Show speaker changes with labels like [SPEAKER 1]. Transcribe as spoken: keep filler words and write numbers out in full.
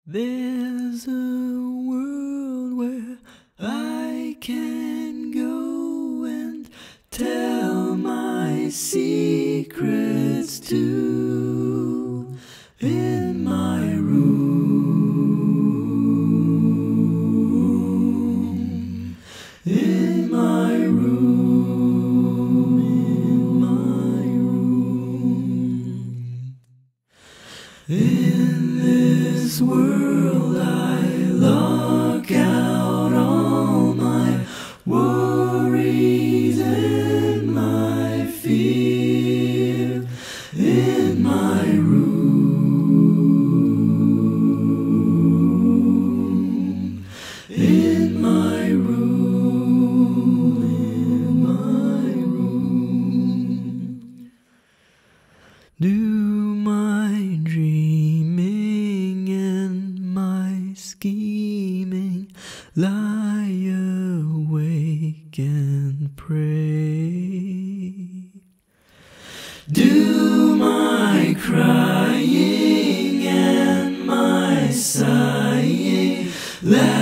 [SPEAKER 1] There's a world where I can go and tell my secrets to, in my room, in my room, in my room. In this world I lock out all my worries and my fear. In my room, in my room, in my room. Do my dreaming and my scheming, lie awake and pray. Do my crying and my sighing,